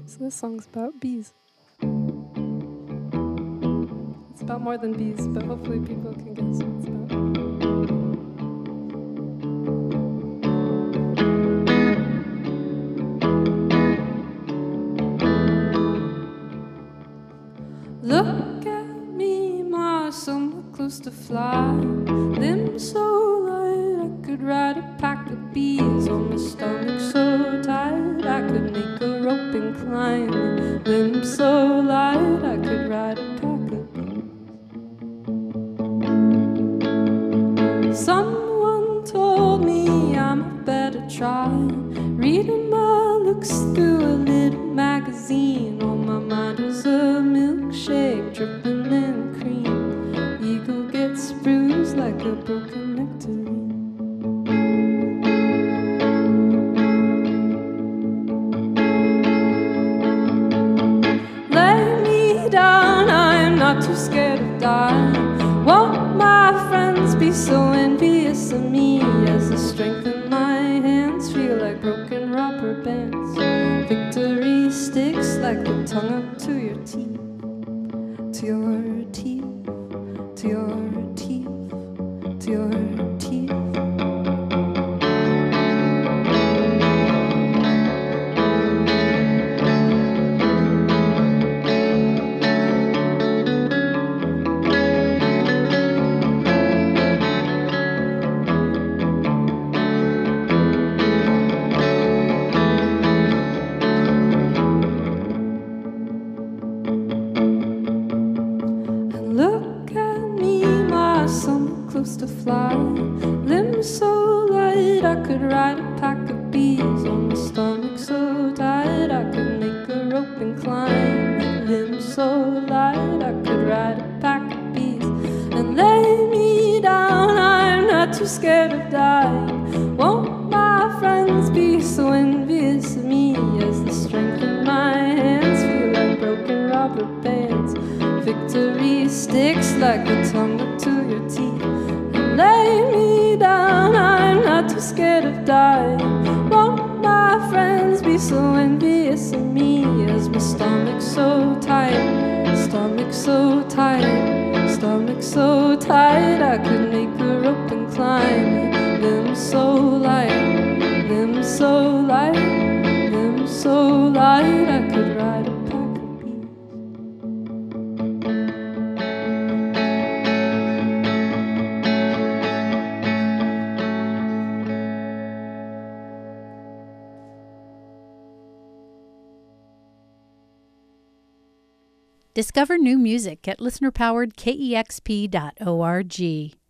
So this song's about bees. It's about more than bees, but hopefully people can guess what it's about. Look at me, my somewhere close to fly. Limbs so light, I could ride a pack of bees. On my stomach so tight, I could make a rope and climb. Limbs so light, I could ride a pack of bees. Someone told me I'm better try reading my looks through a little magazine. On my mind was a milkshake dripping in cream. Eagle gets bruised like a broken nectarine. Lay me down, I'm not too scared of dying. Won't my friends be so envious of me as the strength in my hands feel like broken rubber bands? Victory sticks like the tongue up to your teeth, to your teeth, to your teeth, to your teeth. Look at me, my somewhere close to fly. Limbs so light, I could ride a pack of bees. On my stomach so tight, I could make a rope and climb. Limbs so light, I could ride a pack of bees. And lay me down, I'm not too scared of dying. Won't my friends be so envious of me as the strength in my hands feel like broken rubber bands? Victory sticks like the tongue up to your teeth. And lay me down, I'm not too scared of dying. Won't my friends be so envious of me as my stomach so tight, stomach so tight, stomach so tight, I could make a rope and climb. Limbs so light, limbs so light, limbs so light, I could ride a pack of bees. Discover new music at listener-powered KEXP.org.